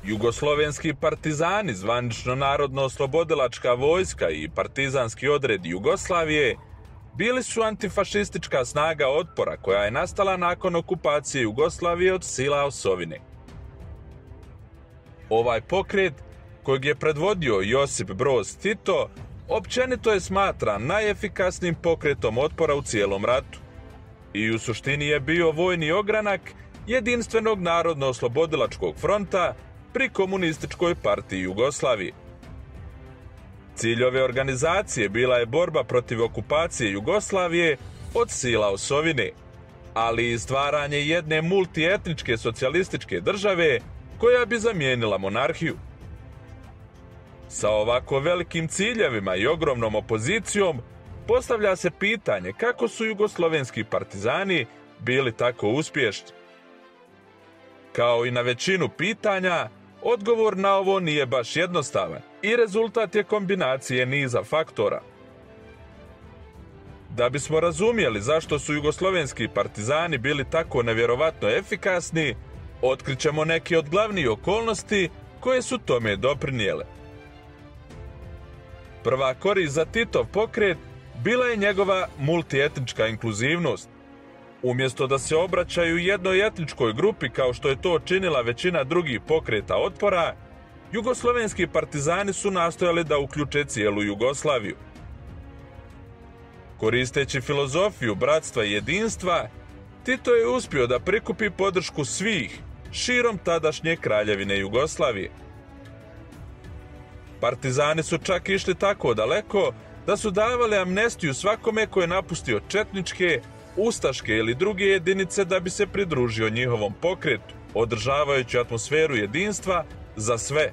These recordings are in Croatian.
Jugoslovenski partizani, zvanično Narodno-oslobodilačka vojska i partizanski odred Jugoslavije, bili su antifašistička snaga otpora koja je nastala nakon okupacije Jugoslavije od sila osovine. Ovaj pokret, kojeg je predvodio Josip Broz Tito, općenito je smatran najefikasnijim pokretom otpora u cijelom ratu i u suštini je bio vojni ogranak jedinstvenog Narodno-oslobodilačkog fronta pri Komunističkoj partiji Jugoslavije. Cilj ove organizacije bila je borba protiv okupacije Jugoslavije od sila osovine, ali i stvaranje jedne multietničke socijalističke države koja bi zamijenila monarhiju. Sa ovako velikim ciljevima i ogromnom opozicijom postavlja se pitanje kako su jugoslovenski partizani bili tako uspješni. Kao i na većinu pitanja, odgovor na ovo nije baš jednostavan i rezultat je kombinacije niza faktora. Da bismo razumjeli zašto su jugoslovenski partizani bili tako nevjerovatno efikasni, otkrićemo neke od glavnih okolnosti koje su tome doprinijele. Prva korist za Titov pokret bila je njegova multietnička inkluzivnost. Umjesto da se obraćaju jednoj etničkoj grupi kao što je to činila većina drugih pokreta otpora, jugoslovenski partizani su nastojali da uključe cijelu Jugoslaviju. Koristeći filozofiju bratstva i jedinstva, Tito je uspio da prikupi podršku svih širom tadašnje kraljevine Jugoslavije. Partizani su čak išli tako daleko da su davali amnestiju svakome ko je napustio četničke, ustaške ili druge jedinice da bi se pridružio njihovom pokretu, održavajući atmosferu jedinstva za sve.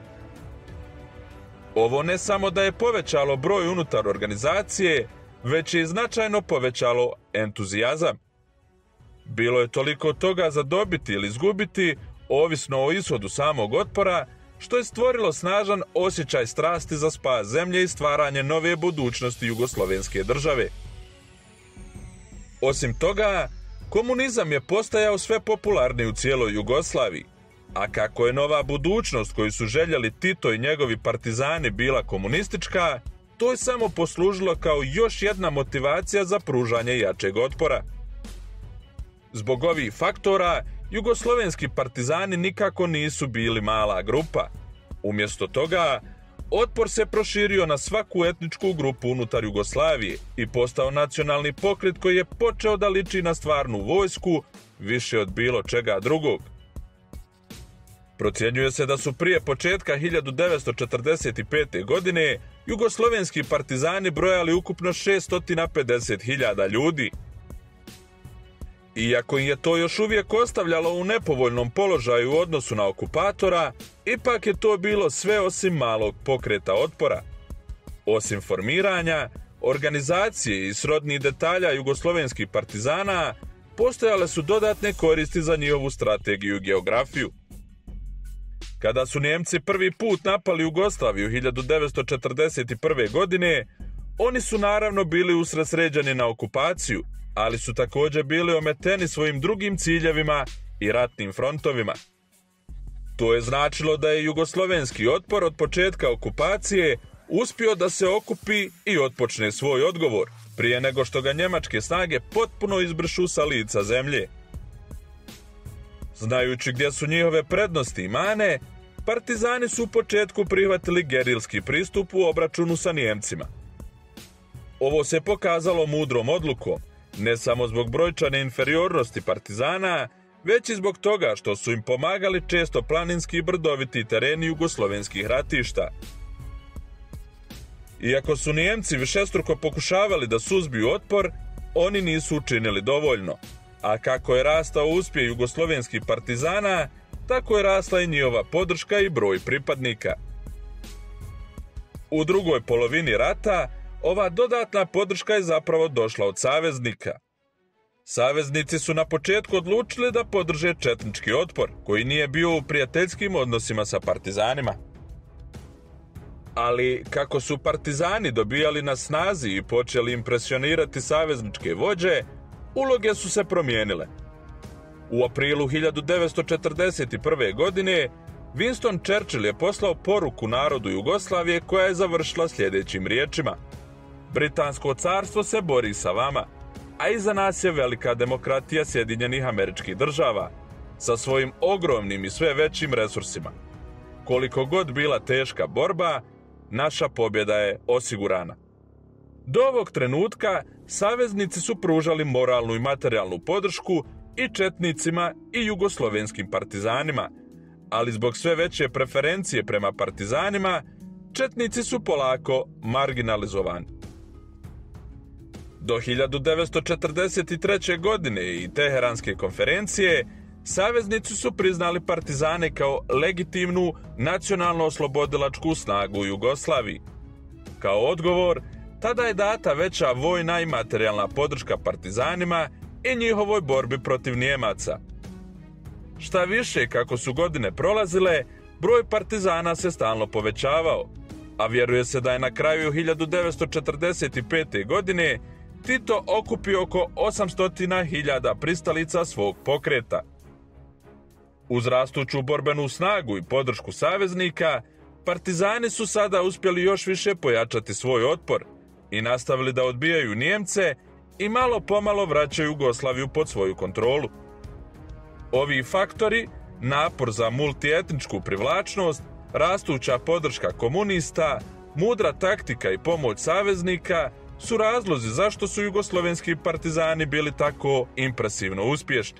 Ovo ne samo da je povećalo broj unutar organizacije, već je i značajno povećalo entuzijazam. Bilo je toliko toga za dobiti ili izgubiti, ovisno o ishodu samog otpora, što je stvorilo snažan osjećaj strasti za spas zemlje i stvaranje nove budućnosti jugoslovenske države. Osim toga, komunizam je postajao sve popularniji u cijeloj Jugoslaviji, a kako je nova budućnost koju su željeli Tito i njegovi partizani bila komunistička, to je samo poslužilo kao još jedna motivacija za pružanje jačeg otpora. Zbog ovih faktora, jugoslovenski partizani nikako nisu bili mala grupa. Umjesto toga, otpor se proširio na svaku etničku grupu unutar Jugoslavije i postao nacionalni pokret koji je počeo da liči na stvarnu vojsku više od bilo čega drugog. Procjenjuje se da su prije početka 1945. godine jugoslovenski partizani brojali ukupno 650.000 ljudi. Iako im je to još uvijek ostavljalo u nepovoljnom položaju u odnosu na okupatora, ipak je to bilo sve osim malog pokreta otpora. Osim formiranja, organizacije i srodnih detalja jugoslovenskih partizana, postojale su dodatne koristi za njihovu strategiju i geografiju. Kada su Njemci prvi put napali Jugoslaviju 1941. godine, oni su naravno bili usredsređeni na okupaciju, ali su također bili ometeni svojim drugim ciljevima i ratnim frontovima. To je značilo da je jugoslovenski otpor od početka okupacije uspio da se okupi i otpočne svoj odgovor, prije nego što ga njemačke snage potpuno izbrišu sa lica zemlje. Znajući gdje su njihove prednosti i mane, partizani su u početku prihvatili gerilski pristup u obračunu sa Njemcima. Ovo se pokazalo mudrom odlukom, ne samo zbog brojčane inferiornosti partizana, već i zbog toga što su im pomagali često planinski i brdoviti tereni jugoslovenskih ratišta. Iako su Njemci višestruko pokušavali da suzbiju otpor, oni nisu učinili dovoljno, a kako je rastao uspjeh jugoslovenskih partizana, tako je rasla i njihova podrška i broj pripadnika. U drugoj polovini rata ova dodatna podrška je zapravo došla od saveznika. Saveznici su na početku odlučili da podrže četnički otpor, koji nije bio u prijateljskim odnosima sa partizanima. Ali kako su partizani dobijali na snazi i počeli impresionirati savezničke vođe, uloge su se promijenile. U aprilu 1941. godine Winston Churchill je poslao poruku narodu Jugoslavije koja je završila sljedećim riječima: Britansko carstvo se bori sa vama, a iza nas je velika demokratija Sjedinjenih Američkih Država sa svojim ogromnim i sve većim resursima. Koliko god bila teška borba, naša pobjeda je osigurana. Do ovog trenutka saveznici su pružali moralnu i materijalnu podršku i četnicima i jugoslovenskim partizanima, ali zbog sve veće preferencije prema partizanima, četnici su polako marginalizovani. Do 1943. godine i Teheranske konferencije, saveznici su priznali partizane kao legitimnu nacionalno-oslobodilačku snagu u Jugoslaviji. Kao odgovor, tada je data veća vojna i materijalna podrška partizanima i njihovoj borbi protiv Nijemaca. Šta više, kako su godine prolazile, broj partizana se stalno povećavao, a vjeruje se da je na kraju 1945. godine Tito okupio oko 800.000 pristalica svog pokreta. Uz rastuću borbenu snagu i podršku saveznika, partizani su sada uspjeli još više pojačati svoj otpor i nastavili da odbijaju Nijemce i malo pomalo vraćaju Jugoslaviju pod svoju kontrolu. Ovi faktori, napor za multietničku privlačnost, rastuća podrška komunista, mudra taktika i pomoć saveznika su razlozi zašto su jugoslovenski partizani bili tako impresivno uspješni.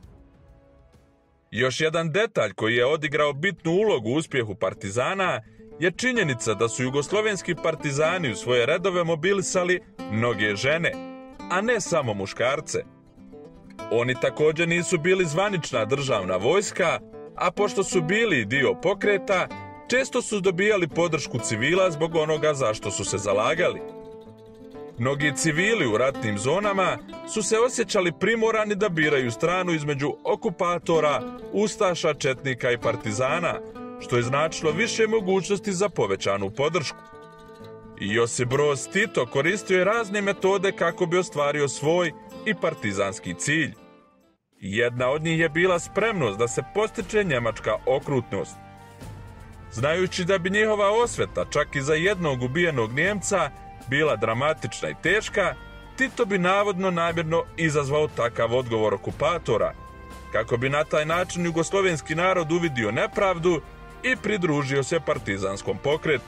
Još jedan detalj koji je odigrao bitnu ulogu u uspjehu partizana je činjenica da su jugoslovenski partizani u svoje redove mobilisali mnoge žene, a ne samo muškarce. Oni također nisu bili zvanična državna vojska, a pošto su bili dio pokreta, često su dobijali podršku civila zbog onoga za što su se zalagali. Mnogi civili u ratnim zonama su se osjećali primorani da biraju stranu između okupatora, ustaša, četnika i partizana, što je značilo više mogućnosti za povećanu podršku. Josip Broz Tito koristio je razne metode kako bi ostvario svoj i partizanski cilj. Jedna od njih je bila spremnost da se postiče njemačka okrutnost. Znajući da bi njihova osveta čak i za jednog ubijenog Nijemca bila dramatična i teška, Tito bi navodno namjerno izazvao takav odgovor okupatora, kako bi na taj način jugoslovenski narod uvidio nepravdu i pridružio se partizanskom pokretu.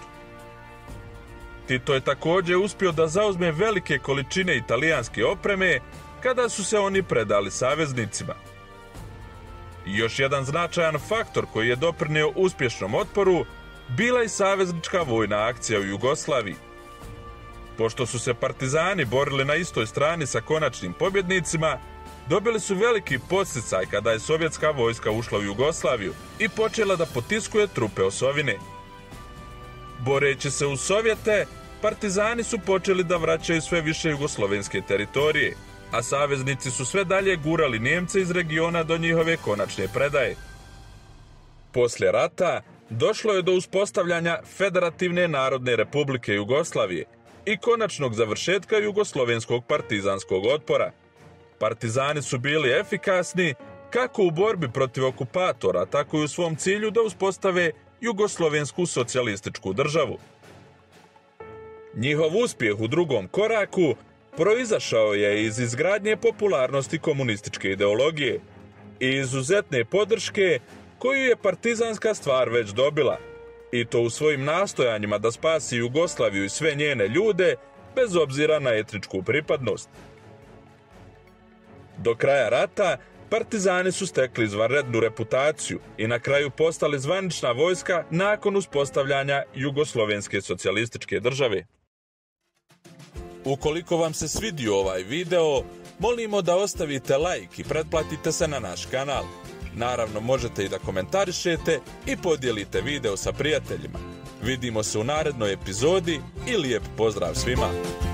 Tito je također uspio da zauzme velike količine italijanske opreme kada su se oni predali saveznicima. Još jedan značajan faktor koji je doprinio uspješnom otporu bila i saveznička vojna akcija u Jugoslaviji. Pošto su se partizani borili na istoj strani sa konačnim pobjednicima, dobili su veliki podsticaj kada je sovjetska vojska ušla u Jugoslaviju i počela da potiskuje trupe osovine. Boreći se uz Sovjete, partizani su počeli da vraćaju sve više jugoslovenske teritorije, a saveznici su sve dalje gurali Nijemce iz regiona do njihove konačne predaje. Poslije rata došlo je do uspostavljanja Federativne narodne republike Jugoslavije i konačnog završetka jugoslovenskog partizanskog otpora. Partizani su bili efikasni kako u borbi protiv okupatora, tako i u svom cilju da uspostave jugoslovensku socijalističku državu. Njihov uspjeh u drugom koraku proizašao je iz izgradnje popularnosti komunističke ideologije i izuzetne podrške koju je partizanska stvar već dobila, i to u svojim nastojanjima da spasi Jugoslaviju i sve njene ljude bez obzira na etničku pripadnost. Do kraja rata partizani su stekli izvanrednu reputaciju i na kraju postali zvanična vojska nakon uspostavljanja Jugoslovenske socijalističke države. Ukoliko vam se svidio ovaj video, molimo da ostavite like i pretplatite se na naš kanal. Naravno, možete i da komentarišete i podijelite video sa prijateljima. Vidimo se u narednoj epizodi i lijep pozdrav svima!